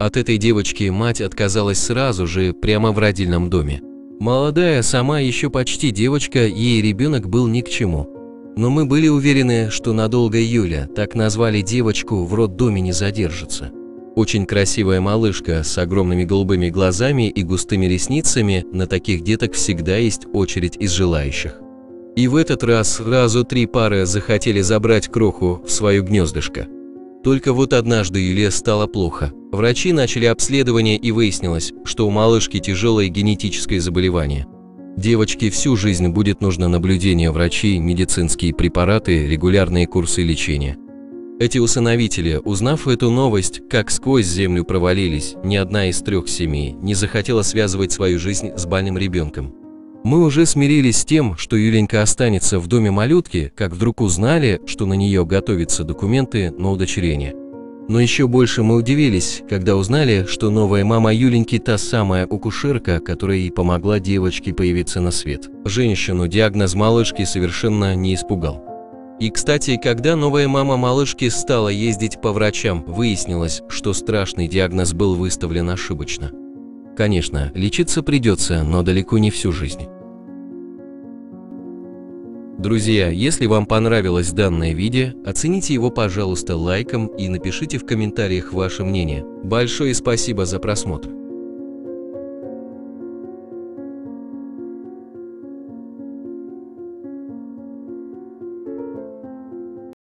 От этой девочки мать отказалась сразу же, прямо в родильном доме. Молодая, сама еще почти девочка, ей ребенок был ни к чему. Но мы были уверены, что надолго Юля, так назвали девочку, в роддоме не задержится. Очень красивая малышка с огромными голубыми глазами и густыми ресницами, на таких деток всегда есть очередь из желающих. И в этот раз сразу 3 пары захотели забрать кроху в свое гнездышко. Только вот однажды Юле стало плохо. Врачи начали обследование, и выяснилось, что у малышки тяжелое генетическое заболевание. Девочке всю жизнь будет нужно наблюдение врачей, медицинские препараты, регулярные курсы лечения. Эти усыновители, узнав эту новость, как сквозь землю провалились, ни одна из 3 семей не захотела связывать свою жизнь с больным ребенком. Мы уже смирились с тем, что Юленька останется в доме малютки, как вдруг узнали, что на нее готовятся документы на удочерение. Но еще больше мы удивились, когда узнали, что новая мама Юленьки та самая акушерка, которая ей помогла девочке появиться на свет. Женщину диагноз малышки совершенно не испугал. И, кстати, когда новая мама малышки стала ездить по врачам, выяснилось, что страшный диагноз был выставлен ошибочно. Конечно, лечиться придется, но далеко не всю жизнь. Друзья, если вам понравилось данное видео, оцените его, пожалуйста, лайком и напишите в комментариях ваше мнение. Большое спасибо за просмотр.